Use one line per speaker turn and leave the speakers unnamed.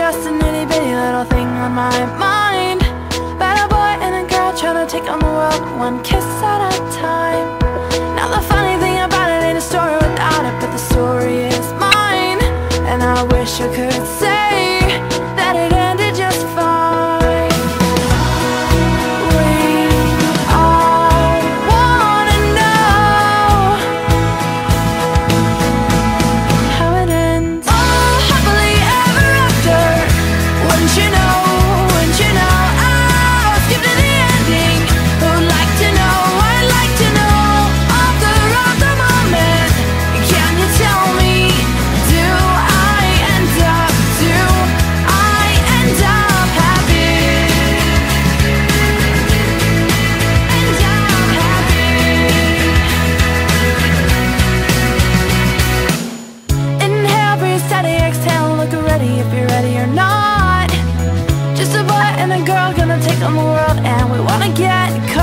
just a nitty bitty little thing on my mind. About a boy and a girl trying to take on the world, one kiss at a time. Now the funny thing about it ain't a story without it, but the story is mine. And I wish I could say that it ended just fine. We all wanna know how it ends. Oh, happily ever after. Wouldn't you know, wouldn't you know? Oh, skip to the ending. Who'd like to know? I'd like to know. Author of the moment. Can you tell me, do I end up happy? End up happy. Inhale, breathe steady, exhale, look ready if you're ready or not. Just a boy and a girl gonna take on the world, and we wanna get